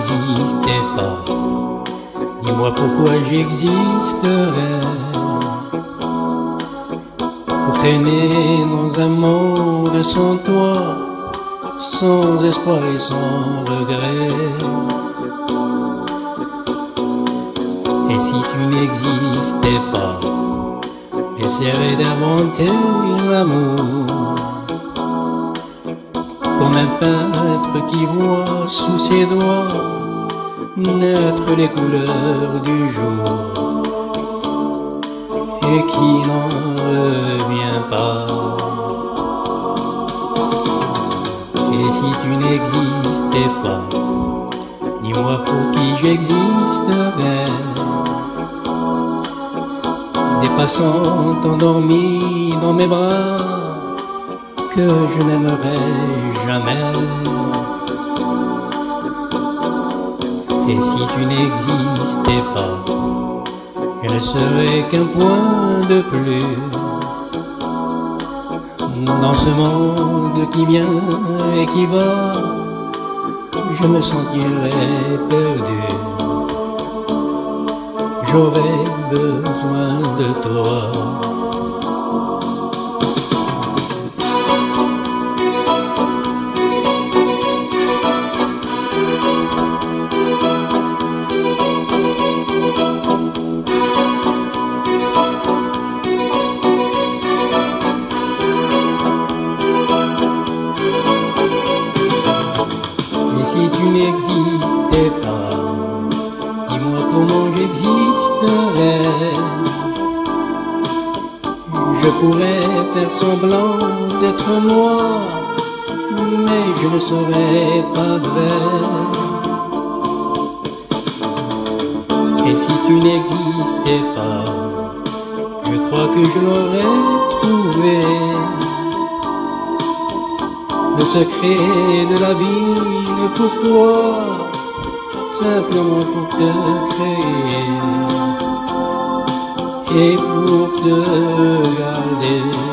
n'existais pas, dis-moi pourquoi j'existerais. Pour traîner dans un monde sans toi, sans espoir et sans regret. Et si tu n'existais pas, j'essaierais d'inventer l'amour, comme un peintre qui voit sous ses doigts naître les couleurs du jour et qui n'en revient pas. Et si tu n'existais pas, dis-moi pour qui j'existerais. Des passants endormis dans mes bras que je n'aimerais jamais. Et si tu n'existais pas, je ne serais qu'un point de plus dans ce monde qui vient et qui va. Je me sentirais perdu, j'aurais besoin de toi. Et si tu n'existais pas, dis-moi comment j'existerais. Je pourrais faire semblant d'être moi, mais je ne serais pas vrai. Et si tu n'existais pas, je crois que je l'aurais trouvé. Le secret de la vie, le pourquoi, simplement pour te créer et pour te garder.